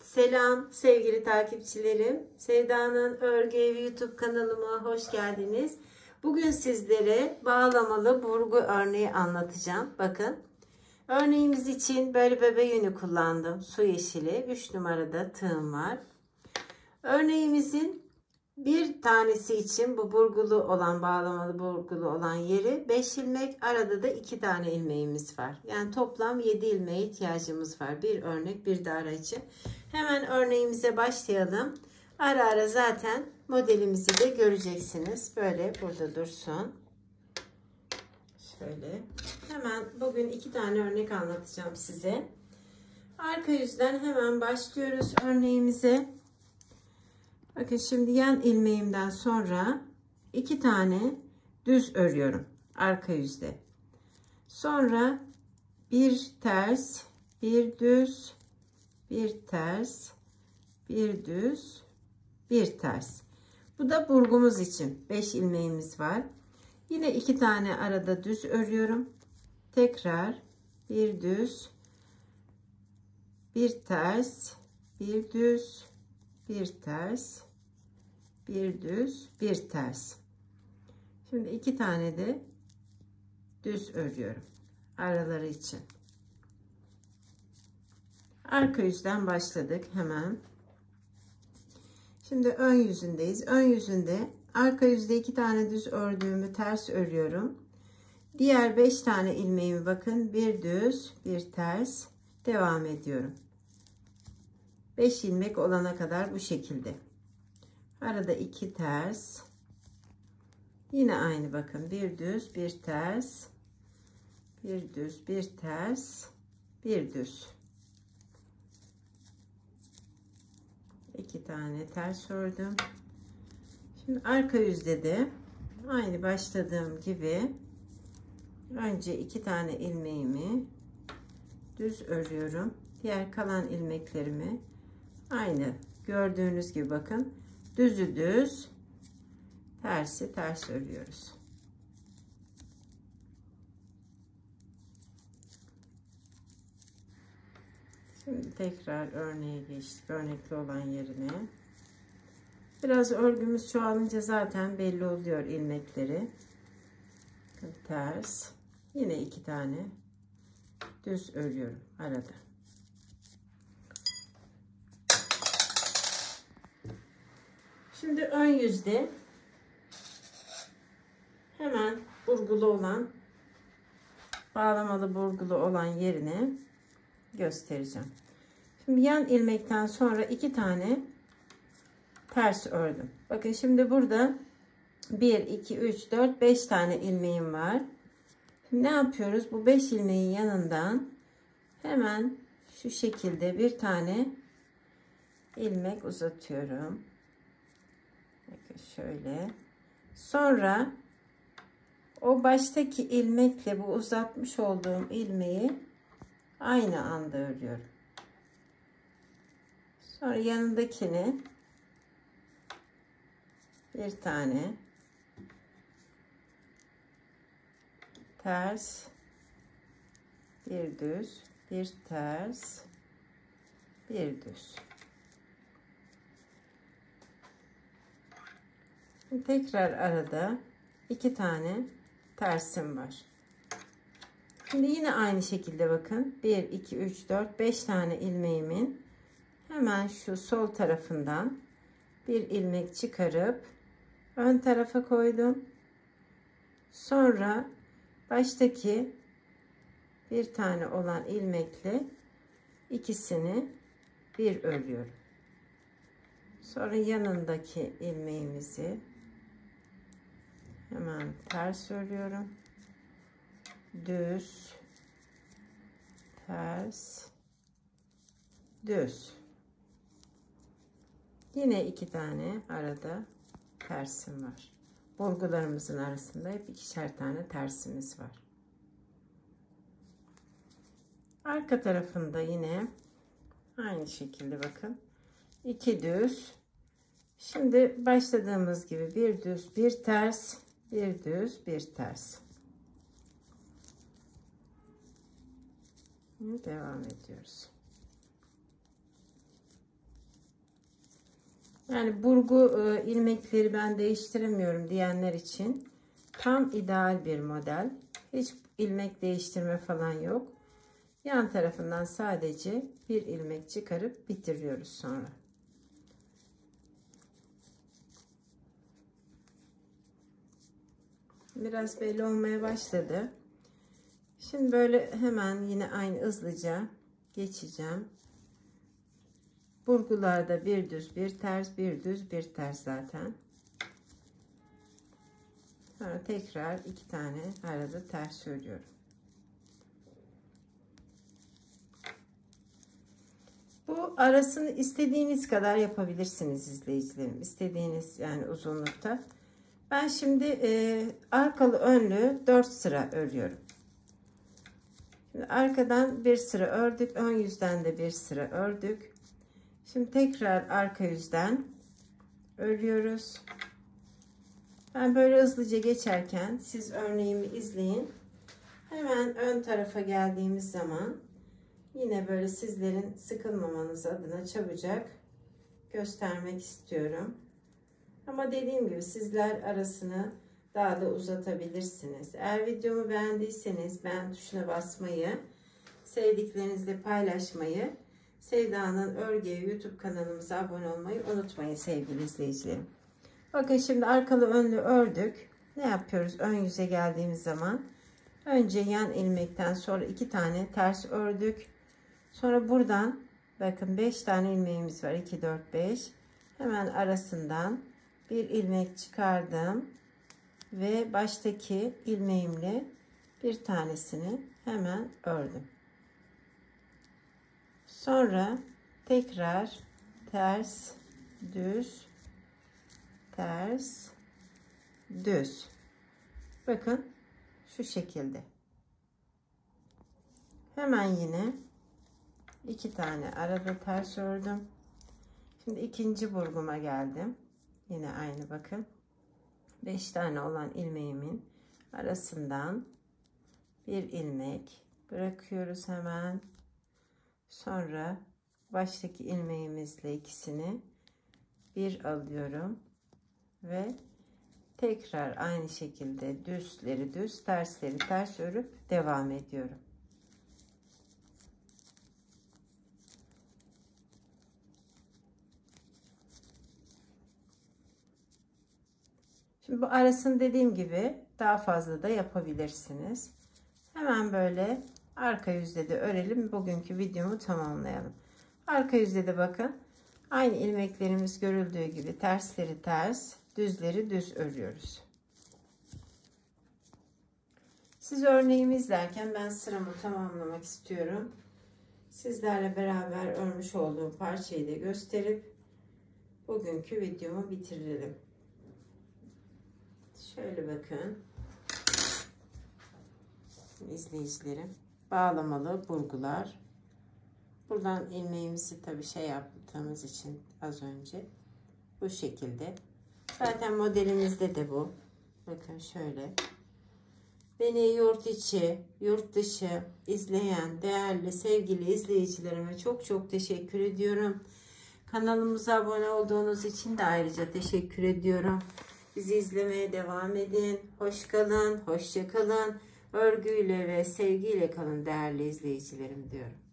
Selam sevgili takipçilerim. Sevda'nın Örgü Evi YouTube kanalıma hoş geldiniz. Bugün sizlere bağlamalı burgu örneği anlatacağım. Bakın. Örneğimiz için böyle bebe yünü kullandım. Su yeşili. 3 numarada tığım var. Örneğimizin bir tanesi için bu burgulu olan, bağlamalı burgulu olan yeri 5 ilmek, arada da 2 tane ilmeğimiz var. Yani toplam 7 ilmeğe ihtiyacımız var. Bir örnek, bir de ara için. Hemen örneğimize başlayalım. Ara ara zaten modelimizi de göreceksiniz. Böyle burada dursun. Şöyle. Hemen bugün 2 tane örnek anlatacağım size. Arka yüzden hemen başlıyoruz örneğimize. Bakın şimdi yan ilmeğimden sonra 2 tane düz örüyorum arka yüzde. Sonra bir ters, bir düz, bir ters, bir düz, bir ters. Bu da burgumuz için 5 ilmeğimiz var. Yine 2 tane arada düz örüyorum. Tekrar bir düz, bir ters, bir düz, bir ters, bir düz, bir ters. Şimdi 2 tane de düz örüyorum araları için. Arka yüzden başladık hemen. Şimdi ön yüzündeyiz. Ön yüzünde arka yüzde 2 tane düz ördüğümü ters örüyorum. Diğer 5 tane ilmeğimi bakın, bir düz, bir ters devam ediyorum. 5 ilmek olana kadar bu şekilde. Arada 2 ters. Yine aynı bakın. Bir düz, bir ters. Bir düz, bir ters. Bir düz. 2 tane ters ördüm. Şimdi arka yüzde de aynı başladığım gibi önce 2 tane ilmeğimi düz örüyorum. Diğer kalan ilmeklerimi aynı gördüğünüz gibi bakın. Düzü düz, tersi ters örüyoruz. Şimdi tekrar örneğe geçtik. Örnekli olan yerine. Biraz örgümüz çoğalınca zaten belli oluyor ilmekleri. Ters. Yine 2 tane düz örüyorum arada. Şimdi ön yüzde hemen burgulu olan, bağlamalı burgulu olan yerine göstereceğim. Şimdi yan ilmekten sonra 2 tane ters ördüm. Bakın şimdi burada 1, 2, 3, 4, 5 tane ilmeğim var. Şimdi ne yapıyoruz? Bu 5 ilmeğin yanından hemen şu şekilde bir tane ilmek uzatıyorum. Bakın şöyle. Sonra o baştaki ilmekle bu uzatmış olduğum ilmeği aynı anda örüyorum. Sonra yanındakini bir tane ters, bir düz, bir ters, bir düz. Tekrar arada 2 tane tersim var. Şimdi yine aynı şekilde bakın 1, 2, 3, 4, 5 tane ilmeğimin hemen şu sol tarafından bir ilmek çıkarıp ön tarafa koydum. Sonra baştaki bir tane olan ilmekle ikisini bir örüyorum. Sonra yanındaki ilmeğimizi hemen ters örüyorum. Düz, ters, düz. Yine 2 tane arada tersim var. Burgularımızın arasında hep 2'şer tane tersimiz var. Arka tarafında yine aynı şekilde bakın. 2 düz. Şimdi başladığımız gibi bir düz, bir ters, bir düz, bir ters. Devam ediyoruz. Yani burgu ilmekleri ben değiştiremiyorum diyenler için tam ideal bir model. Hiç ilmek değiştirme falan yok. Yan tarafından sadece bir ilmek çıkarıp bitiriyoruz sonra. Biraz belli olmaya başladı. Şimdi böyle hemen yine aynı hızlıca geçeceğim. Burgularda bir düz bir ters, bir düz bir ters zaten. Sonra tekrar 2 tane arada ters örüyorum. Bu arasını istediğiniz kadar yapabilirsiniz izleyicilerim. İstediğiniz yani uzunlukta. Ben şimdi arkalı önlü 4 sıra örüyorum. Şimdi arkadan bir sıra ördük. Ön yüzden de bir sıra ördük. Şimdi tekrar arka yüzden örüyoruz. Ben böyle hızlıca geçerken siz örneğimi izleyin. Hemen ön tarafa geldiğimiz zaman yine böyle sizlerin sıkılmamanız adına çabucak göstermek istiyorum. Ama dediğim gibi sizler arasını daha da uzatabilirsiniz. Eğer videomu beğendiyseniz beğen tuşuna basmayı, sevdiklerinizle paylaşmayı, Sevda'nın Örgü YouTube kanalımıza abone olmayı unutmayın sevgili izleyicilerim. Bakın şimdi arkalı önlü ördük. Ne yapıyoruz? Ön yüze geldiğimiz zaman önce yan ilmekten sonra 2 tane ters ördük. Sonra buradan bakın 5 tane ilmeğimiz var. 2, 4, 5. Hemen arasından bir ilmek çıkardım. Ve baştaki ilmeğimle bir tanesini hemen ördüm. Sonra tekrar ters, düz, ters, düz. Bakın şu şekilde. Hemen yine 2 tane arada ters ördüm. Şimdi ikinci burguma geldim. Yine aynı bakın. 5 tane olan ilmeğimin arasından bir ilmek bırakıyoruz hemen. Sonra baştaki ilmeğimizle ikisini bir alıyorum ve tekrar aynı şekilde düzleri düz, tersleri ters örüp devam ediyorum. Şimdi bu arasını dediğim gibi daha fazla da yapabilirsiniz. Hemen böyle arka yüzde de örelim. Bugünkü videomu tamamlayalım. Arka yüzde de bakın. Aynı ilmeklerimiz görüldüğü gibi tersleri ters, düzleri düz örüyoruz. Siz örneğimi izlerken ben sıramı tamamlamak istiyorum. Sizlerle beraber örmüş olduğum parçayı da gösterip bugünkü videomu bitirelim. Şöyle bakın. İzleyicilerim. Bağlamalı burgular. Buradan ilmeğimizi tabi yaptığımız için az önce bu şekilde. Zaten modelimizde de bu. Bakın şöyle. Beni yurt içi, yurt dışı izleyen değerli sevgili izleyicilerime çok çok teşekkür ediyorum. Kanalımıza abone olduğunuz için de ayrıca teşekkür ediyorum. Bizi izlemeye devam edin. Hoş kalın, hoşça kalın. Örgüyle ve sevgiyle kalın değerli izleyicilerim diyorum.